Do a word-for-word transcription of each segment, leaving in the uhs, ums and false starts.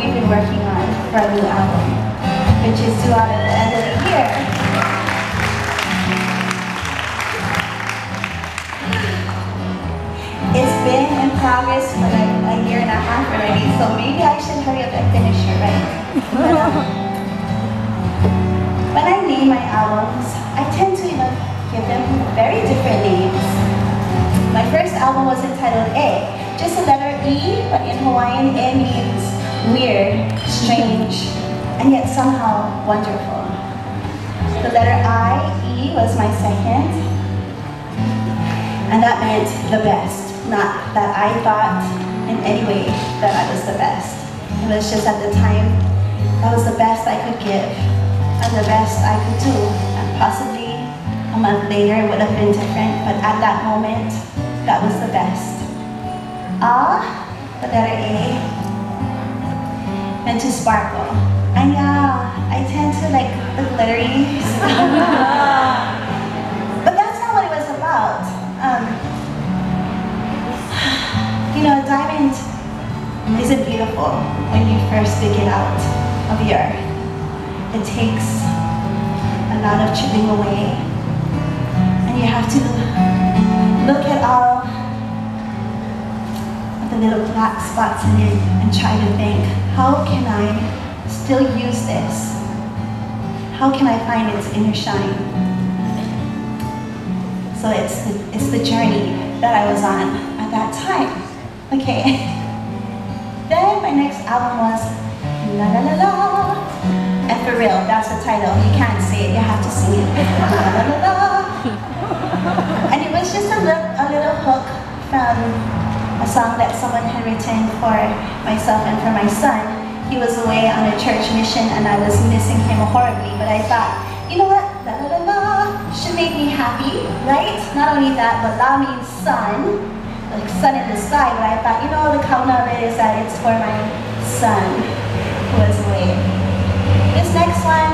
we've been working on for our new album, which is due out at the end of the year. It's been in progress for like a year and a half already, so maybe I should hurry up and finish it, right? But, um, when I name my albums, I tend to even give them very different names. My first album was entitled A, just a letter E, but in Hawaiian, A means weird, strange, and yet somehow wonderful. The letter I, E, was my second, and that meant the best. Not that I thought in any way that I was the best. It was just at the time, that was the best I could give, and the best I could do. And possibly a month later it would have been different, but at that moment, that was the best. Ah, the letter A, meant to sparkle. And yeah, I tend to like the glittery. But that's not what it was about. Um, you know, a diamond isn't beautiful when you first dig it out of the earth. It takes a lot of chipping away, and you have to look at all of the little black spots in it and try to think, how can I still use this? How can I find its inner shine? So it's the, it's the journey that I was on at that time. Okay. Then my next album was La La La La. And for real, that's the title. You can't say it, you have to sing it. La La La La. And it was just a little, a little hook from a song that someone had written for myself and for my son. He was away on a church mission and I was missing him horribly, but I thought, you know what, La La La La should make me happy, right? Not only that, but La means sun, like sun in the sky, but I thought, you know, the kauna of it is that it's for my son who was away. This next one,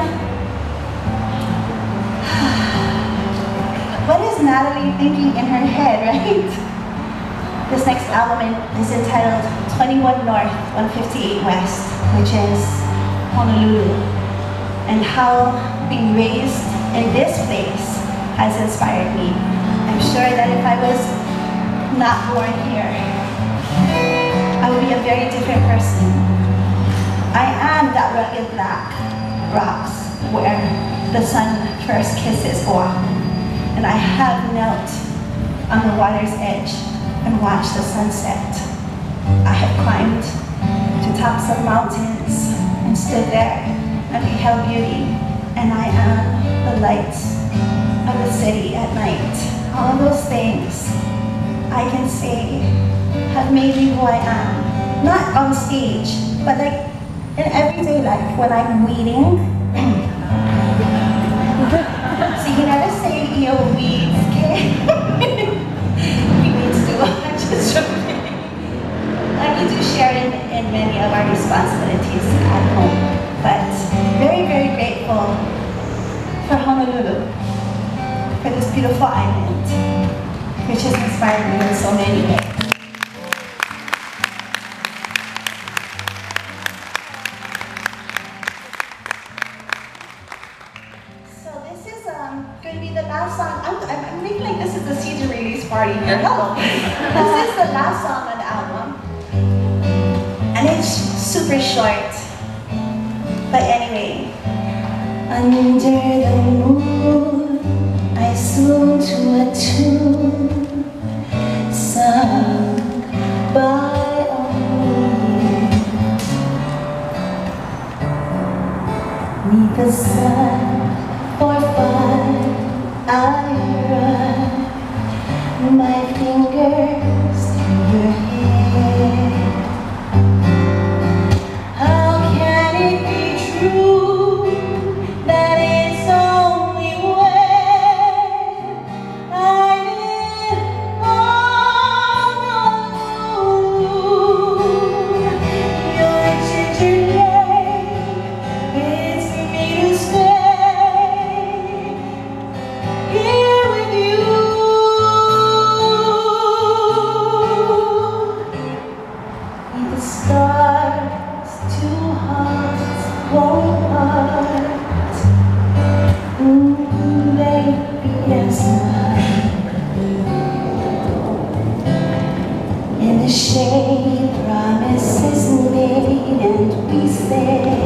what is Natalie thinking in her head, right? This next album is entitled twenty-one North, one fifty-eight West, which is Honolulu, and how being raised in this place has inspired me. I'm sure that if I was not born here, I would be a very different person. I am that rugged black rocks where the sun first kisses Oahu, and I have knelt on the water's edge and watched the sunset. I have climbed to tops of mountains and stood there and beheld beauty, and I am the lights of the city at night. All of those things I can say have made me who I am. Not on stage, but like in everyday life when I'm weeding. So you never say your weeds, okay? You weeds too, I'm just joking. Like we do share in, in many of our responsibilities at home. But very, very grateful for Honolulu, for this beautiful island, which has inspired me in so many ways. So this is um, going to be the last song. I'm, I'm, I'm thinking like this is the C D release party here. No, this is the last song on the album. And it's super short. But anyway, under the moon, I swoon to a tune sung by only. Neath the sun for fun, I run my fingers through your hair. How can it be true that it's only when I'm in Honolulu? Your ginger name bids me to stay here with you. shade, promises made, and we said